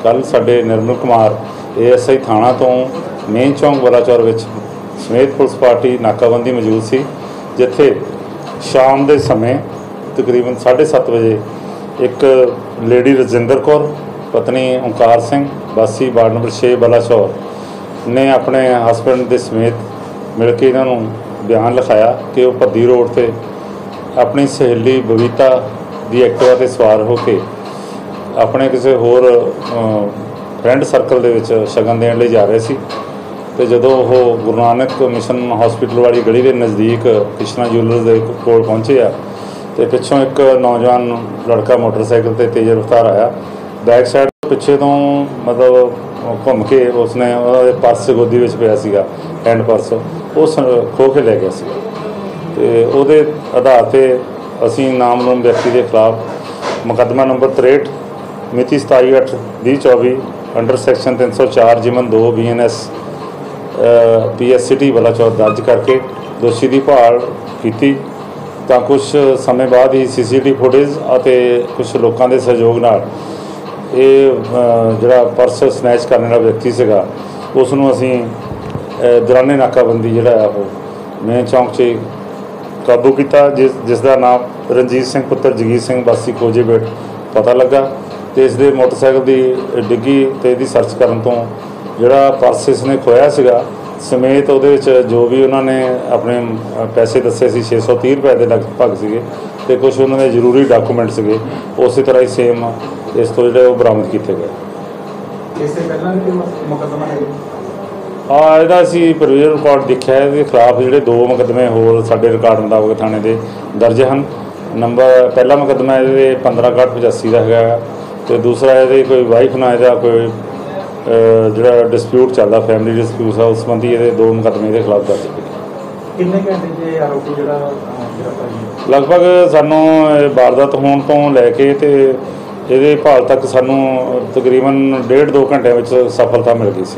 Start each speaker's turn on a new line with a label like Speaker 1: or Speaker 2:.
Speaker 1: कल साडे निर्मल कुमार ASI थाणा तो मेन चौंक बलाचौर विच समेत पुलिस पार्टी नाकाबंदी मौजूद सी, जिथे शाम के समय तकरीबन 7:30 बजे एक लेडी रजिंदर कौर पत्नी ओंकार सिंह वासी वार्ड नंबर 6 बलाचौर ने अपने हसबैंड के समेत मिल के इन्हों बयान लिखाया कि वह भद्दी रोड से अपनी सहेली बबीता की एक्टिवा से सवार होकर अपने किसी होर फ्रेंड सर्कल दे विच शगन देने लई जा रहे सी ते जदों वो गुरु नानक मिशन हॉस्पिटल वाली गली के नज़दीक कृष्णा ज्वैलर्स के कोल पहुंचे आ ते पिछों एक नौजवान लड़का मोटरसाइकिल ते तेज़ रफ्तार आया, बैक साइड पिछे तो मतलब घूम के उसने पर्स गोदी में पिया सीगा, हैंड पर्स उस खो के लै गया सी ते उहदे आधार पर असीं नामलूम व्यक्ति के खिलाफ मुकदमा नंबर 63 मिति 27/8/2024 अंडर सैक्शन 304 जिमन 2 BNS PS सिटी बलाचौर दर्ज करके दोषी की भाल की। तो कुछ समय बाद ही CCTV फुटेज और कुछ लोगों के सहयोग नाल ये जिहड़ा पर्स स्नैच करने वाला व्यक्ति सीगा उसनूं असीं दौराने नाकाबंदी जिहड़ा वो मेन चौंक 'च काबू किया, जिसका नाम रणजीत सिंह पुत्र जगीर सिंह वासी खोजेबेट पता लगा। तो इसके मोटरसाइकिल की डिग्गी तो यदि सर्च करन तो जिहड़ा पर्स इसने खोया सीगा समेत उहदे विच जो भी उन्होंने अपने पैसे दस्से सी 630 रुपए के लगभग सीगे ते कुछ उन्होंने जरूरी डॉकूमेंट सीगे, उस तरह ही सेम इस तो जिहड़े बरामद किए गए। ਇਹਦਾ ਅਸੀਂ ਪ੍ਰੋਵੀਜ਼ਨ ਰਿਕਾਰਡ ਦੇਖਿਆ, ਇਹਦੇ ਖਿਲਾਫ ਜਿਹੜੇ 2 ਮੁਕੱਦਮੇ ਹੋਰ ਸਾਡੇ ਰਿਕਾਰਡ ਮੁਤਾਬਕ ਥਾਣੇ ਦੇ ਦਰਜ ਹਨ। ਨੰਬਰ ਪਹਿਲਾ ਮੁਕੱਦਮਾ ਇਹਦੇ 15/85 ਦਾ ਹੈਗਾ ਤੇ ਦੂਸਰਾ ਇਹਦੇ ਕੋਈ ਵਾਈਫ ਨਾਲ ਇਹਦਾ ਕੋਈ ਜਿਹੜਾ ਡਿਸਪਿਊਟ ਚੱਲਦਾ, ਫੈਮਿਲੀ ਡਿਸਪਿਊਟ ਆ, ਉਸ ਸੰਬੰਧੀ ਇਹਦੇ 2 ਮੁਕੱਦਮੇ ਇਹਦੇ ਖਿਲਾਫ ਦਰਜ ਕੀਤੇ।
Speaker 2: ਕਿੰਨੇ ਘੰਟੇ ਦੇ ਆਰੋਪੀ ਜਿਹੜਾ
Speaker 1: ਲਗਭਗ ਸਾਨੂੰ ਵਾਰਦਾਤ ਹੋਣ ਤੋਂ ਲੈ ਕੇ ਤੇ ਇਹਦੇ ਭਾਲ ਤੱਕ ਸਾਨੂੰ ਤਕਰੀਬਨ 1.5-2 ਘੰਟਿਆਂ ਵਿੱਚ ਸਫਲਤਾ ਮਿਲ ਗਈ ਸੀ।